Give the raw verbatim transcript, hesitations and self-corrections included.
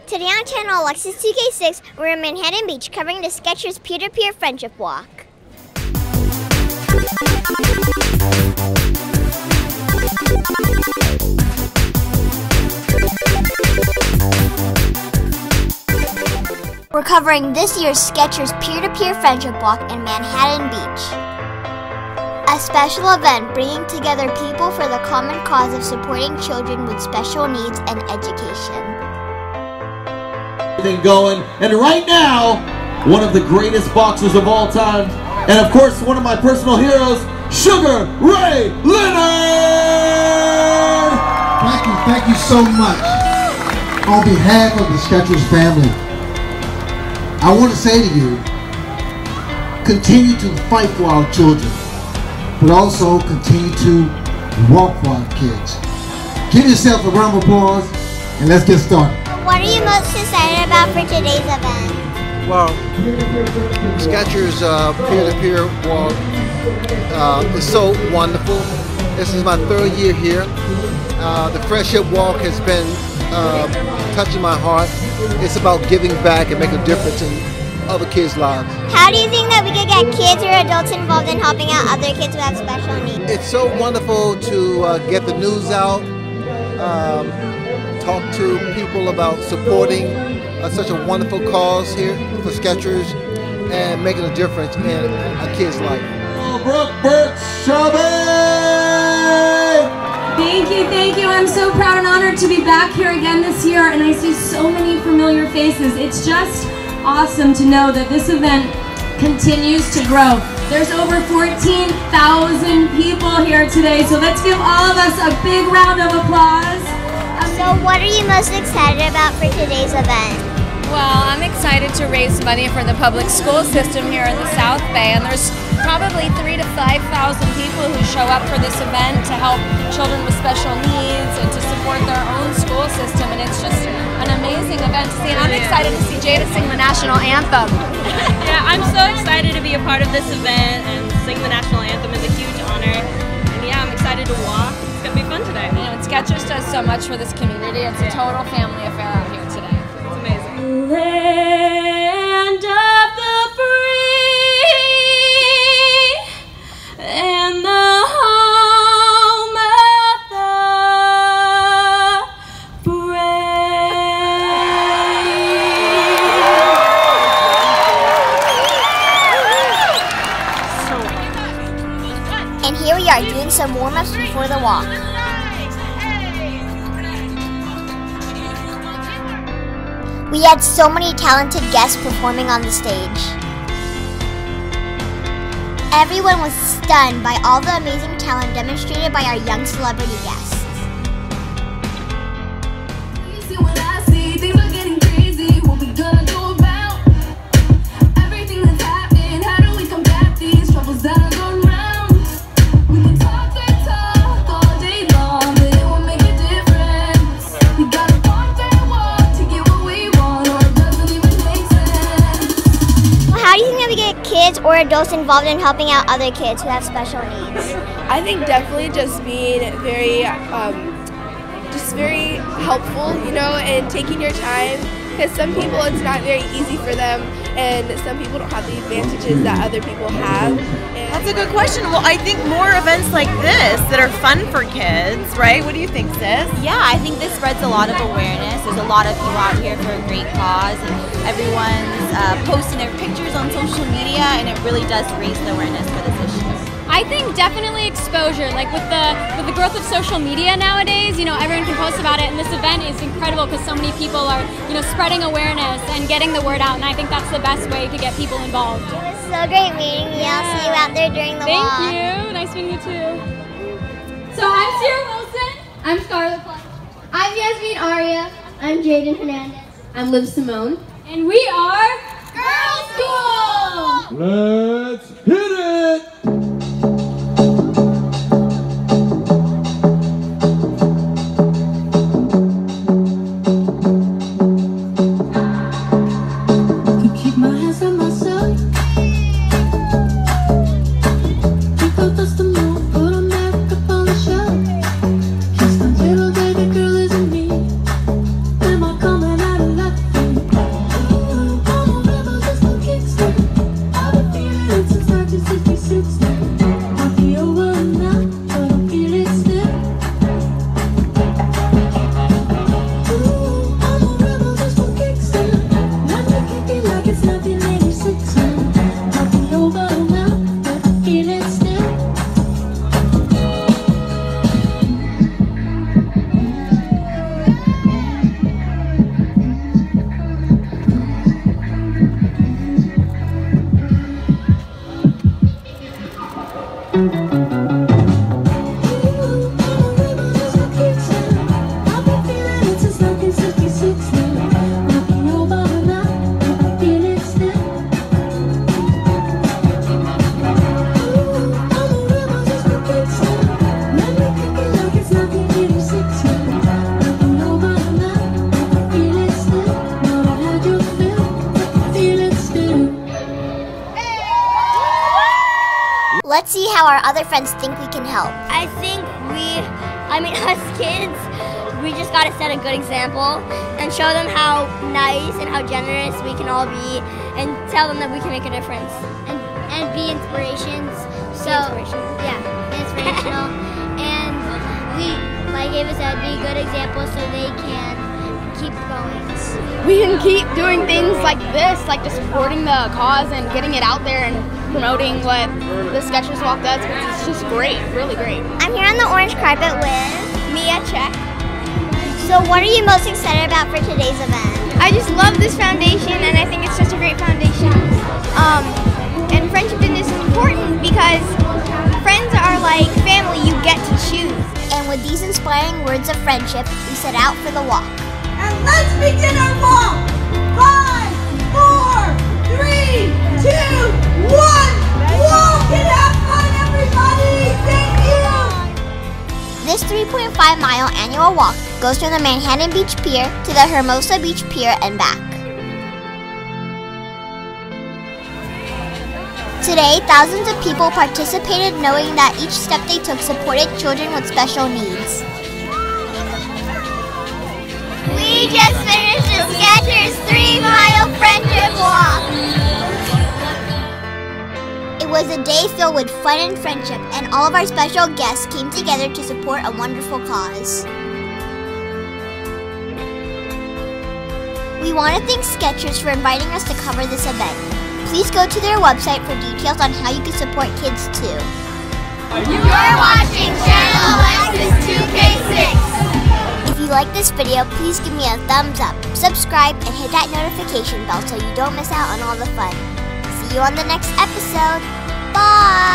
Today on Channel Alexis two K six, we're in Manhattan Beach covering the SKECHERS Pier Friendship Walk. We're covering this year's SKECHERS Peer-to-Peer Friendship Walk in Manhattan Beach. A special event bringing together people for the common cause of supporting children with special needs and education. Going, and right now, one of the greatest boxers of all time, and of course, one of my personal heroes, Sugar Ray Leonard! Thank you, thank you so much. On behalf of the SKECHERS family, I want to say to you, continue to fight for our children, but also continue to walk for our kids. Give yourself a round of applause, and let's get started. What are you most excited about for today's event? Well, SKECHERS uh, Peer-to-Peer Walk uh, is so wonderful. This is my third year here. Uh, the Friendship Walk has been uh, touching my heart. It's about giving back and making a difference in other kids' lives. How do you think that we could get kids or adults involved in helping out other kids who have special needs? It's so wonderful to uh, get the news out. Um, talk to people about supporting uh, such a wonderful cause here for SKECHERS and making a difference in a kid's life. Oh, Brooke, Burke-Charvet! Thank you, thank you. I'm so proud and honored to be back here again this year, and I see so many familiar faces. It's just awesome to know that this event continues to grow. There's over fourteen thousand people here today, so let's give all of us a big round of applause. So what are you most excited about for today's event? Well, I'm excited to raise money for the public school system here in the South Bay, and there's probably three to five thousand people who show up for this event to help children with special needs and to support their own school system, and it's just an amazing event to see. And I'm excited to see Jada sing the national anthem. Yeah, I'm so excited to be a part of this event, and sing the national anthem is a huge honor. And yeah, I'm excited to walk. It's gonna be fun today. You know, SKECHERS does so much for this community. It's a total family affair out here today. It's amazing. Land of the free and the home of the brave. And here we are doing some warm-ups before the walk. We had so many talented guests performing on the stage. Everyone was stunned by all the amazing talent demonstrated by our young celebrity guests. Kids or adults involved in helping out other kids who have special needs? I think definitely just being very, um, just very helpful, you know, and taking your time, because some people it's not very easy for them, and some people don't have the advantages that other people have. And that's a good question. Well, I think more events like this that are fun for kids, right? What do you think, sis? Yeah, I think this spreads a lot of awareness. There's a lot of people out here for a great cause, and everyone's uh, posting their pictures on social media, and it really does raise the awareness for this issue. I think definitely exposure. Like with the with the growth of social media nowadays, you know, everyone can post about it, and this event is incredible because so many people are, you know, spreading awareness and getting the word out, and I think that's the best way to get people involved. It was so great meeting you. Yeah. I'll see you out there during the Thank walk. Thank you. Nice meeting you too. So I'm Sierra Wilson. I'm Scarlett Clark. I'm Yasmin Aria. I'm Jaden Hernandez. I'm Liv Simone. And we are Girl School! Let's hit it! Am I coming out of luck? let's see how our other friends think we can help. I think we, I mean us kids, we just gotta set a good example and show them how nice and how generous we can all be, and tell them that we can make a difference. And, and be inspirations. So, be inspirational. Yeah, be inspirational. And we, like Ava said, be good examples so they can keep going. We can keep doing things like this, like just supporting the cause and getting it out there and promoting what the SKECHERS Walk does, because it's just great, really great. I'm here on the orange carpet with Mia Check. So what are you most excited about for today's event? I just love this foundation, and I think it's such a great foundation. Um, and friendship is important because friends are like family, you get to choose. And with these inspiring words of friendship, we set out for the walk. And let's begin our walk! Five, four, three, two, one! Walk and have fun, everybody! Thank you! This three point five mile annual walk goes from the Manhattan Beach Pier to the Hermosa Beach Pier and back. Today, thousands of people participated knowing that each step they took supported children with special needs. We just finished the SKECHERS three mile Friendship Walk! It was a day filled with fun and friendship, and all of our special guests came together to support a wonderful cause. We want to thank SKECHERS for inviting us to cover this event. Please go to their website for details on how you can support kids too. You're watching Channel Alexis two K six! If you like this video, please give me a thumbs up, subscribe, and hit that notification bell so you don't miss out on all the fun. See you on the next episode. Bye!